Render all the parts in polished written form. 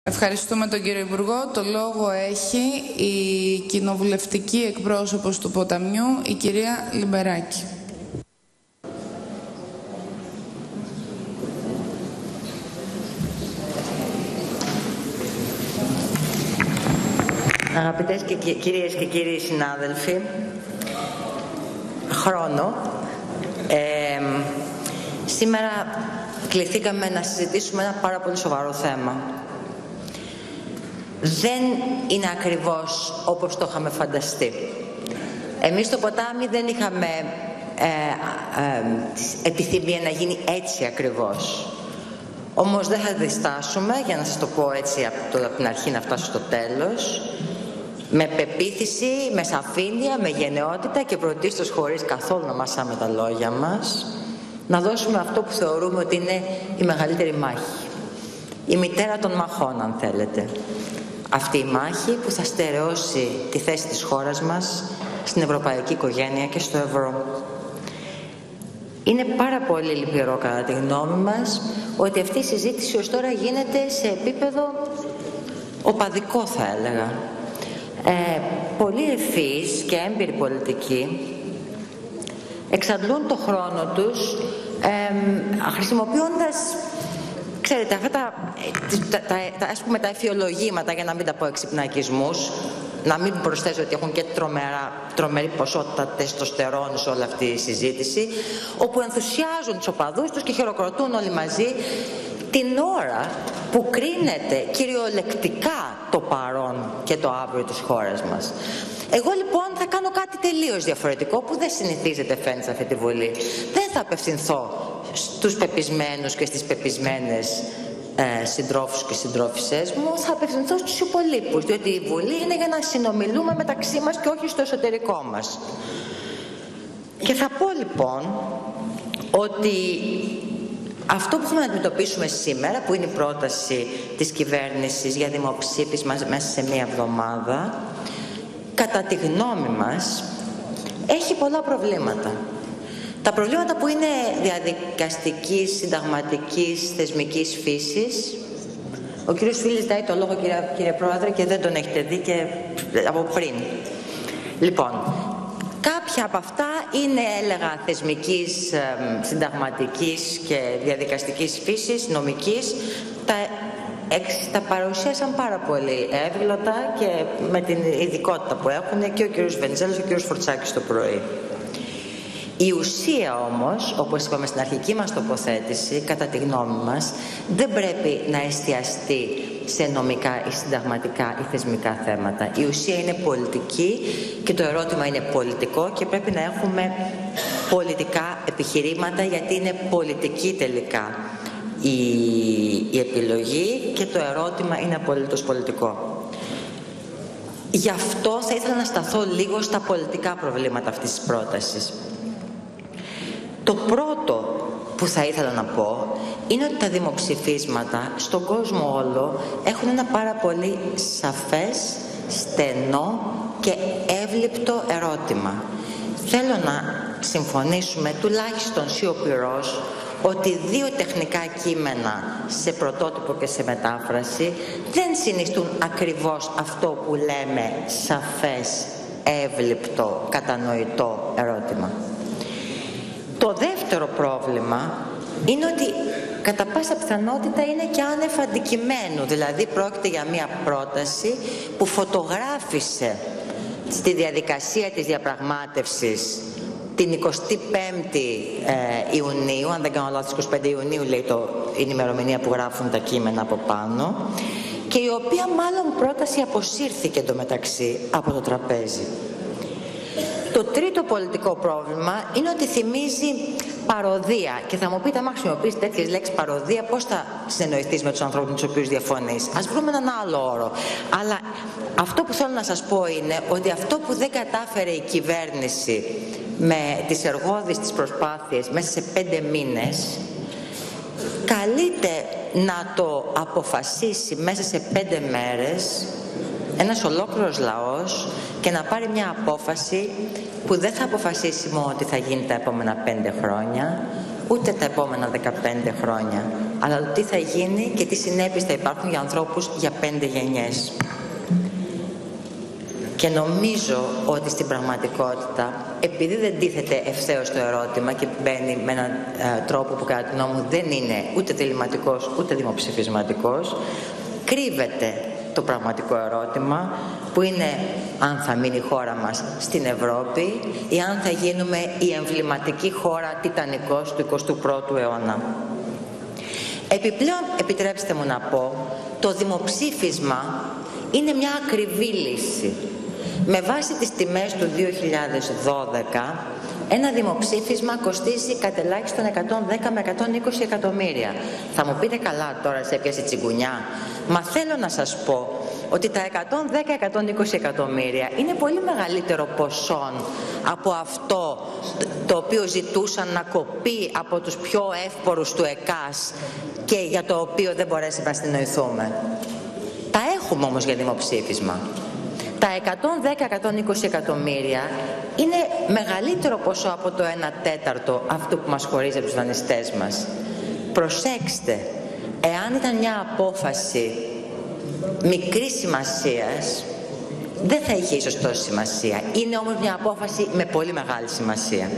Ευχαριστούμε τον κύριο Υπουργό. Το λόγο έχει η κοινοβουλευτική εκπρόσωπος του Ποταμιού, η κυρία Λιμπεράκη. Αγαπητές κυρίες και κύριοι συνάδελφοι, σήμερα κληθήκαμε να συζητήσουμε ένα πάρα πολύ σοβαρό θέμα. Δεν είναι ακριβώς όπως το είχαμε φανταστεί. Εμείς στο Ποτάμι δεν είχαμε επιθυμία να γίνει έτσι ακριβώς. Όμως δεν θα διστάσουμε, για να σας το πω έτσι από την αρχή να φτάσω στο τέλος, με πεποίθηση, με σαφήνεια, με γενναιότητα και πρωτίστως χωρίς καθόλου να μασάμε τα λόγια μας, να δώσουμε αυτό που θεωρούμε ότι είναι η μεγαλύτερη μάχη. Η μητέρα των μαχών, αν θέλετε. Αυτή η μάχη που θα στερεώσει τη θέση της χώρας μας στην ευρωπαϊκή οικογένεια και στο ευρώ. Είναι πάρα πολύ λυπηρό κατά τη γνώμη μας ότι αυτή η συζήτηση ως τώρα γίνεται σε επίπεδο οπαδικό, θα έλεγα. Πολύ ευφυείς και έμπειροι πολιτικοί εξαντλούν το χρόνο τους χρησιμοποιώντας, ξέρετε, αυτά ας πούμε τα εφιολογήματα, για να μην τα πω εξυπνακισμούς, να μην προσθέσω ότι έχουν και τρομερή ποσότητα τεστοστερόνου σε όλη αυτή η συζήτηση, όπου ενθουσιάζουν τους οπαδούς τους και χειροκροτούν όλοι μαζί την ώρα που κρίνεται κυριολεκτικά το παρόν και το αύριο της χώρας μας. Εγώ λοιπόν θα κάνω κάτι τελείως διαφορετικό που δεν συνηθίζεται, φαίνεται, σε αυτή τη Βουλή. Δεν θα απευθυνθώ στους πεπισμένους και στις πεπισμένες συντρόφους και συντρόφισσές μου, θα απευθυνθώ στους υπολείπους, διότι η Βουλή είναι για να συνομιλούμε μεταξύ μας και όχι στο εσωτερικό μας. Και θα πω λοιπόν ότι αυτό που θέλουμε να αντιμετωπίσουμε σήμερα, που είναι η πρόταση της κυβέρνησης για δημοψήφισμα μέσα σε μία εβδομάδα, κατά τη γνώμη μας, έχει πολλά προβλήματα. Τα προβλήματα που είναι διαδικαστικής, συνταγματικής, θεσμικής φύσης. Ο κύριος Φίλης ζητάει το λόγο, κύριε Πρόεδρε, και δεν τον έχετε δει και από πριν. Λοιπόν, κάποια από αυτά είναι, έλεγα, θεσμικής, συνταγματικής και διαδικαστικής φύσης, νομικής. Τα παρουσίασαν πάρα πολύ εύγλωτα και με την ειδικότητα που έχουν και ο κύριος Βενιζέλος και ο κύριος Φορτσάκης το πρωί. Η ουσία όμως, όπως είπαμε στην αρχική μας τοποθέτηση, κατά τη γνώμη μας, δεν πρέπει να εστιαστεί σε νομικά ή συνταγματικά ή θεσμικά θέματα. Η ουσία είναι πολιτική και το ερώτημα είναι πολιτικό και πρέπει να έχουμε πολιτικά επιχειρήματα, γιατί είναι πολιτική τελικά η επιλογή και το ερώτημα είναι απολύτως πολιτικό. Γι' αυτό θα ήθελα να σταθώ λίγο στα πολιτικά προβλήματα αυτής της πρότασης. Το πρώτο που θα ήθελα να πω είναι ότι τα δημοψηφίσματα στον κόσμο όλο έχουν ένα πάρα πολύ σαφές, στενό και εύληπτο ερώτημα. Θέλω να συμφωνήσουμε τουλάχιστον σιωπηρός ότι δύο τεχνικά κείμενα σε πρωτότυπο και σε μετάφραση δεν συνιστούν ακριβώς αυτό που λέμε σαφές, εύληπτο, κατανοητό ερώτημα. Το δεύτερο πρόβλημα είναι ότι κατά πάσα πιθανότητα είναι και άνευ αντικειμένου, δηλαδή πρόκειται για μια πρόταση που φωτογράφησε στη διαδικασία της διαπραγμάτευσης την 25η Ιουνίου, αν δεν κάνω λάθος 25 Ιουνίου λέει είναι η ημερομηνία που γράφουν τα κείμενα από πάνω, και η οποία μάλλον πρόταση αποσύρθηκε εντωμεταξύ από το τραπέζι. Το τρίτο πολιτικό πρόβλημα είναι ότι θυμίζει παροδία. Και θα μου πείτε, άμα χρησιμοποιείς τέτοιες λέξεις παροδία, πώς θα συνεννοηθείς με τους ανθρώπους με τους οποίους διαφωνείς? Ας βρούμε έναν άλλο όρο. Αλλά αυτό που θέλω να σας πω είναι ότι αυτό που δεν κατάφερε η κυβέρνηση με τις εργώδεις της προσπάθειες μέσα σε 5 μήνες, καλείται να το αποφασίσει μέσα σε 5 μέρες ένας ολόκληρος λαός και να πάρει μια απόφαση που δεν θα αποφασίσει μόνο ότι θα γίνει τα επόμενα 5 χρόνια, ούτε τα επόμενα 15 χρόνια, αλλά το τι θα γίνει και τι συνέπειες θα υπάρχουν για ανθρώπους για 5 γενιές. Και νομίζω ότι στην πραγματικότητα, επειδή δεν τίθεται ευθέως το ερώτημα και μπαίνει με έναν τρόπο που κατά τη γνώμη μου δεν είναι ούτε διλημματικός ούτε δημοψηφισματικός, κρύβεται το πραγματικό ερώτημα που είναι αν θα μείνει η χώρα μας στην Ευρώπη ή αν θα γίνουμε η εμβληματική χώρα τιτανικός του 21ου αιώνα. Επιπλέον, επιτρέψτε μου να πω, το δημοψήφισμα είναι μια ακριβή λύση. Με βάση τις τιμές του 2012, ένα δημοψήφισμα κοστίζει κατελάχιστον 110 με 120 εκατομμύρια. Θα μου πείτε καλά τώρα σε έπιασε τσιγκουνιά. Μα θέλω να σας πω ότι τα 110-120 εκατομμύρια είναι πολύ μεγαλύτερο ποσό από αυτό το οποίο ζητούσαν να κοπεί από τους πιο εύπορους του ΕΚΑΣ και για το οποίο δεν μπορέσαμε να συνεννοηθούμε. Τα έχουμε όμως για δημοψήφισμα. Τα 110-120 εκατομμύρια είναι μεγαλύτερο ποσό από το 1/4 αυτού που μας χωρίζει από τους δανειστές μας. Προσέξτε, εάν ήταν μια απόφαση μικρής σημασίας, δεν θα είχε ίσως τόση σημασία. Είναι όμως μια απόφαση με πολύ μεγάλη σημασία.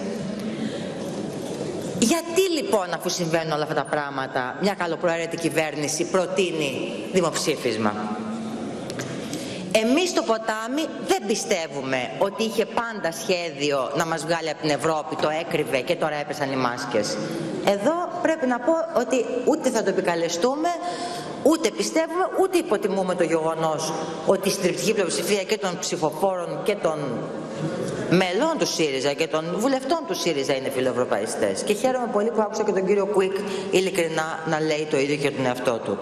Γιατί λοιπόν, αφού συμβαίνουν όλα αυτά τα πράγματα, μια καλοπροαίρετη κυβέρνηση προτείνει δημοψήφισμα? Εμείς στο ποτάμι δεν πιστεύουμε ότι είχε πάντα σχέδιο να μας βγάλει από την Ευρώπη, το έκρυβε και τώρα έπεσαν οι μάσκες. Εδώ πρέπει να πω ότι ούτε θα το επικαλεστούμε, ούτε πιστεύουμε, ούτε υποτιμούμε το γεγονός ότι η συντριπτική πλειοψηφία και των ψηφοφόρων και των μελών του ΣΥΡΙΖΑ και των βουλευτών του ΣΥΡΙΖΑ είναι φιλοευρωπαϊστές. Και χαίρομαι πολύ που άκουσα και τον κύριο Κουίκ ειλικρινά να λέει το ίδιο για τον εαυτό του.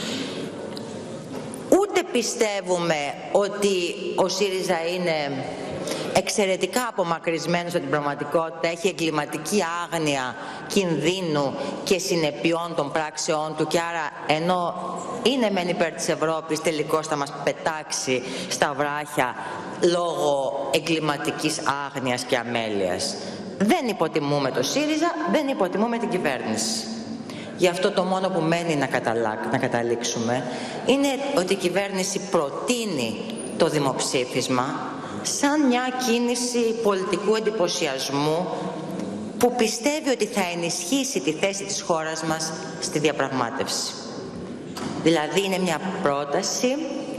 Ούτε πιστεύουμε ότι ο ΣΥΡΙΖΑ είναι εξαιρετικά απομακρυσμένος από την πραγματικότητα, έχει εγκληματική άγνοια κινδύνου και συνεπειών των πράξεών του και άρα ενώ είναι μεν υπέρ της Ευρώπης, τελικώς θα μας πετάξει στα βράχια λόγω εγκληματικής άγνοιας και αμέλειας. Δεν υποτιμούμε το ΣΥΡΙΖΑ, δεν υποτιμούμε την κυβέρνηση. Γι' αυτό το μόνο που μένει να καταλήξουμε είναι ότι η κυβέρνηση προτείνει το δημοψήφισμα σαν μια κίνηση πολιτικού εντυπωσιασμού που πιστεύει ότι θα ενισχύσει τη θέση της χώρας μας στη διαπραγμάτευση. Δηλαδή είναι μια πρόταση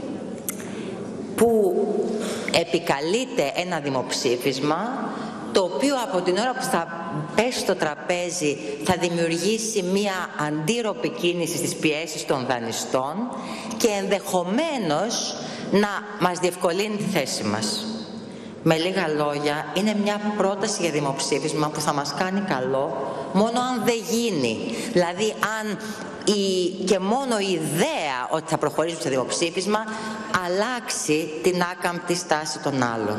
που επικαλείται ένα δημοψήφισμα το οποίο από την ώρα που θα πέσει στο τραπέζι θα δημιουργήσει μία αντίρροπη κίνηση στις πιέσεις των δανειστών και ενδεχομένως να μας διευκολύνει τη θέση μας. Με λίγα λόγια, είναι μια πρόταση για δημοψήφισμα που θα μας κάνει καλό μόνο αν δεν γίνει. Δηλαδή αν και μόνο η ιδέα ότι θα προχωρήσουμε σε δημοψήφισμα αλλάξει την άκαμπτη στάση των άλλων.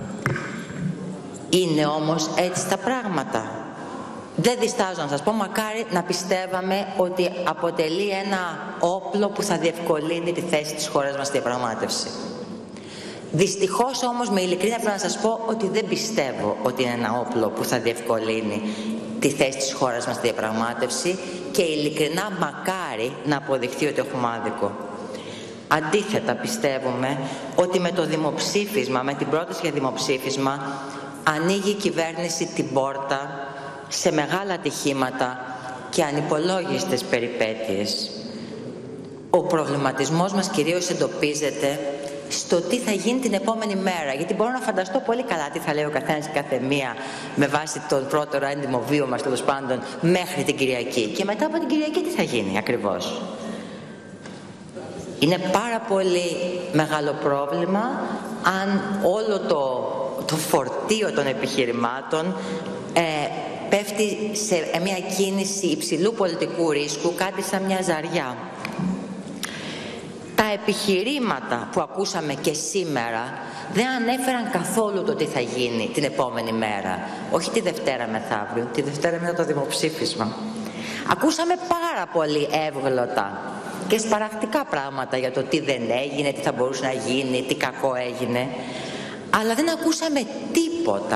Είναι όμως έτσι τα πράγματα. Δεν διστάζω να σας πω, μακάρι να πιστεύαμε ότι αποτελεί ένα όπλο που θα διευκολύνει τη θέση της χώρας μας στη διαπραγμάτευση. Δυστυχώς όμως με ειλικρίνεια πρέπει να σας πω ότι δεν πιστεύω ότι είναι ένα όπλο που θα διευκολύνει τη θέση της χώρας μας στη διαπραγμάτευση και ειλικρινά μακάρι να αποδειχθεί ότι έχουμε άδικο. Αντίθετα πιστεύουμε ότι με το δημοψήφισμα, με την πρόταση για δημοψήφισμα ανοίγει η κυβέρνηση την πόρτα σε μεγάλα ατυχήματα και ανυπολόγιστες περιπέτειες. Ο προβληματισμός μας κυρίως εντοπίζεται στο τι θα γίνει την επόμενη μέρα, γιατί μπορώ να φανταστώ πολύ καλά τι θα λέει ο καθένας και κάθε μία με βάση τον πρώτερο έντιμο βίο μας τέλος πάντων μέχρι την Κυριακή και μετά από την Κυριακή τι θα γίνει ακριβώς. Είναι πάρα πολύ μεγάλο πρόβλημα αν όλο το φορτίο των επιχειρημάτων πέφτει σε μια κίνηση υψηλού πολιτικού ρίσκου, κάτι σαν μια ζαριά. Τα επιχειρήματα που ακούσαμε και σήμερα δεν ανέφεραν καθόλου το τι θα γίνει την επόμενη μέρα. Όχι τη Δευτέρα μεθαύριο, τη Δευτέρα μετά το δημοψήφισμα. Ακούσαμε πάρα πολύ εύγλωτα και σπαραχτικά πράγματα για το τι δεν έγινε, τι θα μπορούσε να γίνει, τι κακό έγινε. Αλλά δεν ακούσαμε τίποτα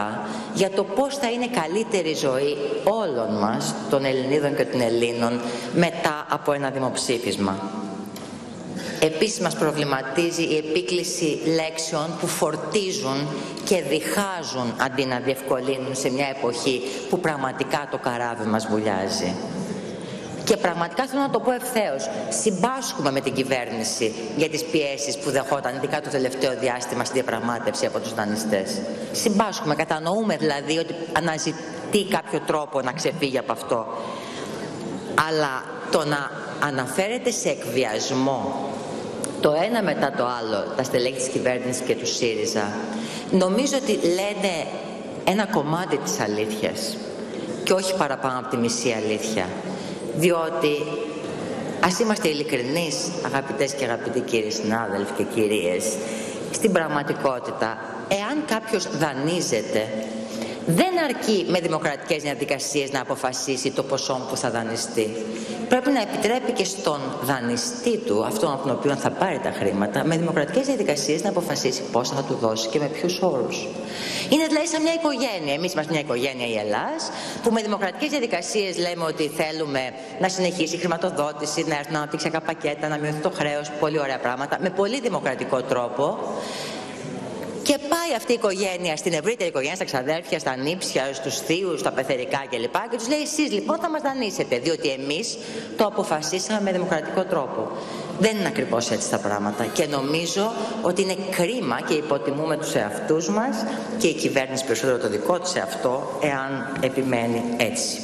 για το πώς θα είναι καλύτερη ζωή όλων μας, των Ελληνίδων και των Ελλήνων, μετά από ένα δημοψήφισμα. Επίσης μας προβληματίζει η επίκληση λέξεων που φορτίζουν και διχάζουν αντί να διευκολύνουν σε μια εποχή που πραγματικά το καράβι μας βουλιάζει. Και πραγματικά θέλω να το πω ευθέως, συμπάσχουμε με την κυβέρνηση για τις πιέσεις που δεχόταν, ειδικά το τελευταίο διάστημα, στη διαπραγμάτευση από τους δανειστές. Συμπάσχουμε, κατανοούμε δηλαδή ότι αναζητεί κάποιο τρόπο να ξεφύγει από αυτό. Αλλά το να αναφέρεται σε εκβιασμό το ένα μετά το άλλο, τα στελέχη της κυβέρνησης και του ΣΥΡΙΖΑ, νομίζω ότι λένε ένα κομμάτι της αλήθειας και όχι παραπάνω από τη μισή αλήθεια. Διότι, ας είμαστε ειλικρινείς, αγαπητές και αγαπητοί κύριοι συνάδελφοι και κυρίες, στην πραγματικότητα, εάν κάποιος δανείζεται, δεν αρκεί με δημοκρατικές διαδικασίες να αποφασίσει το ποσό που θα δανειστεί. Πρέπει να επιτρέπει και στον δανειστή του, αυτόν από τον οποίο θα πάρει τα χρήματα, με δημοκρατικές διαδικασίες να αποφασίσει πόσα θα του δώσει και με ποιους όρους. Είναι δηλαδή σαν μια οικογένεια. Εμείς είμαστε μια οικογένεια, η Ελλάς, που με δημοκρατικές διαδικασίες λέμε ότι θέλουμε να συνεχίσει η χρηματοδότηση, να έρθουν αναπτυξιακά πακέτα, να μειωθεί το χρέος, πολύ ωραία πράγματα, με πολύ δημοκρατικό τρόπο. Και πάει αυτή η οικογένεια στην ευρύτερη οικογένεια, στα ξαδέρφια, στα νύψια, στους θείους, στα πεθερικά κλπ. Και τους λέει: εσείς λοιπόν θα μας δανείσετε, διότι εμείς το αποφασίσαμε με δημοκρατικό τρόπο. Δεν είναι ακριβώς έτσι τα πράγματα. Και νομίζω ότι είναι κρίμα και υποτιμούμε τους εαυτούς μας και η κυβέρνηση περισσότερο το δικό της εαυτό, εάν επιμένει έτσι.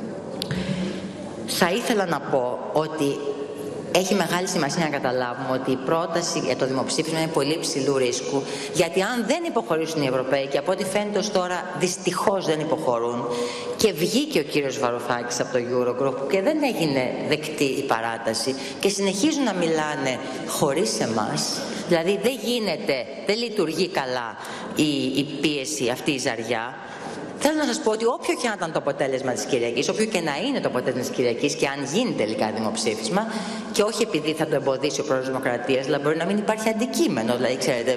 Θα ήθελα να πω ότι έχει μεγάλη σημασία να καταλάβουμε ότι η πρόταση για το δημοψήφισμα είναι πολύ υψηλού ρίσκου, γιατί αν δεν υποχωρήσουν οι Ευρωπαίοι, και από ό,τι φαίνεται ως τώρα δυστυχώς δεν υποχωρούν, και βγήκε ο κύριος Βαρουφάκης από το Eurogroup και δεν έγινε δεκτή η παράταση και συνεχίζουν να μιλάνε χωρίς εμάς, δηλαδή δεν γίνεται, δεν λειτουργεί καλά η πίεση, αυτή η ζαριά. Θέλω να σας πω ότι όποιο και να ήταν το αποτέλεσμα της Κυριακής, όποιο και να είναι το αποτέλεσμα της Κυριακής και αν γίνει τελικά δημοψήφισμα, και όχι επειδή θα το εμποδίσει ο πρόεδρος της Δημοκρατίας, αλλά μπορεί να μην υπάρχει αντικείμενο. Δηλαδή, ξέρετε,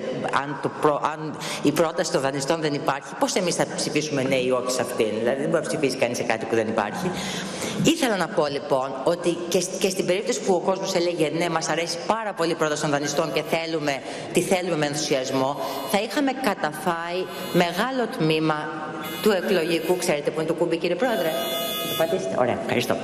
αν η πρόταση των δανειστών δεν υπάρχει, πώς εμείς θα ψηφίσουμε ναι ή όχι σε αυτήν? Δηλαδή, δεν μπορεί να ψηφίσει κανείς σε κάτι που δεν υπάρχει. Ήθελα να πω λοιπόν ότι και στην περίπτωση που ο κόσμος έλεγε ναι, μας αρέσει πάρα πολύ η πρόταση των δανειστών και τη θέλουμε με ενθουσιασμό, θα είχαμε καταφάει μεγάλο τμήμα του εκλογικού, ξέρετε που είναι το κουμπί, κύριε Πρόεδρε? Το πατήσετε. Ωραία, ευχαριστώ.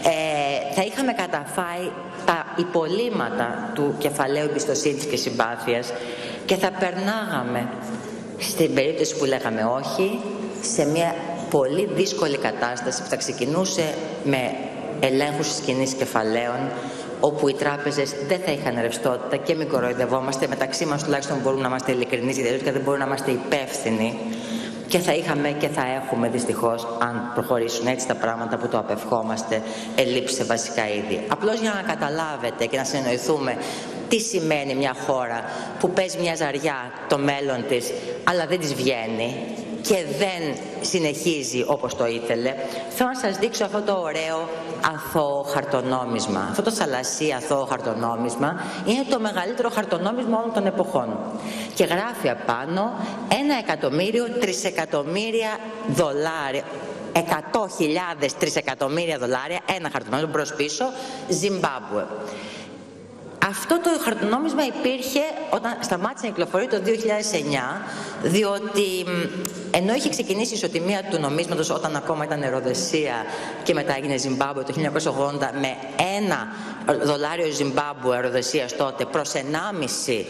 Θα είχαμε καταφάει τα υπολείμματα του κεφαλαίου εμπιστοσύνης και συμπάθειας και θα περνάγαμε, στην περίπτωση που λέγαμε όχι, σε μια πολύ δύσκολη κατάσταση που θα ξεκινούσε με ελέγχους της κοινής κεφαλαίων, όπου οι τράπεζες δεν θα είχαν ρευστότητα και μην κοροϊδευόμαστε, μεταξύ μας τουλάχιστον μπορούμε να είμαστε ειλικρινείς, γιατί δεν μπορούμε να είμαστε υπεύθυνοι. Και θα είχαμε και θα έχουμε δυστυχώς, αν προχωρήσουν έτσι τα πράγματα που το απευχόμαστε, ελλείψεις σε βασικά είδη. Απλώς για να καταλάβετε και να συνεννοηθούμε τι σημαίνει μια χώρα που παίζει μια ζαριά το μέλλον της, αλλά δεν της βγαίνει και δεν συνεχίζει όπως το ήθελε, θέλω να σας δείξω αυτό το ωραίο αθώο χαρτονόμισμα. Αυτό το θαλασσί αθώο χαρτονόμισμα είναι το μεγαλύτερο χαρτονόμισμα όλων των εποχών. Και γράφει απάνω 1.000.000 τρισεκατομμύρια δολάρια. 100.000 τρισεκατομμύρια δολάρια, ένα χαρτονόμισμα μπρος πίσω, Ζιμπάμπουε. Αυτό το χαρτονόμισμα υπήρχε όταν σταμάτησε να κυκλοφορεί το 2009, διότι ενώ είχε ξεκινήσει η ισοτιμία του νομίσματος όταν ακόμα ήταν Ροδεσία και μετά έγινε Ζιμπάμπουε το 1980 με $1 Ζιμπάμπουε Ροδεσίας τότε προς $1,5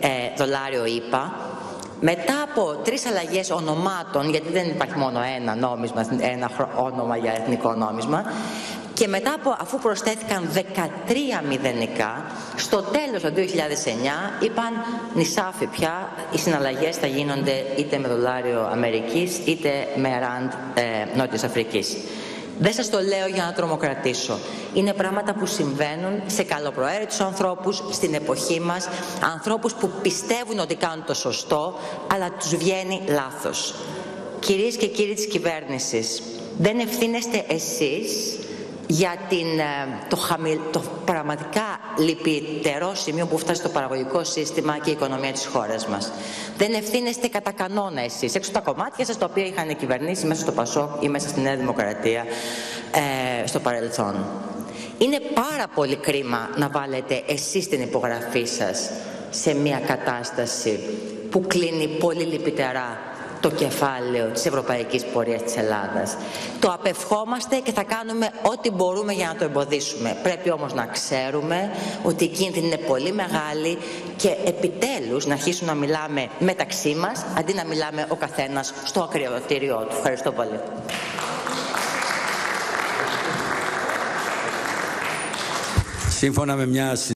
ΙΠΑ, μετά από 3 αλλαγές ονομάτων, γιατί δεν υπάρχει μόνο ένα νόμισμα, ένα όνομα για εθνικό νόμισμα, και μετά αφού προσθέθηκαν 13 μηδενικά, στο τέλος του 2009 είπαν νησάφι πια, οι συναλλαγές θα γίνονται είτε με δολάριο Αμερικής είτε με ραντ Νότιας Αφρικής. Δεν σας το λέω για να τρομοκρατήσω. Είναι πράγματα που συμβαίνουν σε καλοπροαίρετους ανθρώπους στην εποχή μας, ανθρώπους που πιστεύουν ότι κάνουν το σωστό, αλλά τους βγαίνει λάθος. Κυρίες και κύριοι της κυβέρνησης, δεν ευθύνεστε εσείς για το πραγματικά λυπητερό σημείο που φτάσει το παραγωγικό σύστημα και η οικονομία της χώρας μας. Δεν ευθύνεστε κατά κανόνα εσείς, έξω τα κομμάτια σας τα οποία είχαν κυβερνήσει μέσα στο ΠΑΣΟΚ ή μέσα στη Νέα Δημοκρατία στο παρελθόν. Είναι πάρα πολύ κρίμα να βάλετε εσείς την υπογραφή σας σε μια κατάσταση που κλείνει πολύ λυπητερά το κεφάλαιο της ευρωπαϊκής πορείας της Ελλάδας. Το απευχόμαστε και θα κάνουμε ό,τι μπορούμε για να το εμποδίσουμε. Πρέπει όμως να ξέρουμε ότι η κίνδυνη είναι πολύ μεγάλη και επιτέλους να αρχίσουμε να μιλάμε μεταξύ μας, αντί να μιλάμε ο καθένας στο ακριοτήριό του. Ευχαριστώ πολύ. Σύμφωνα με μια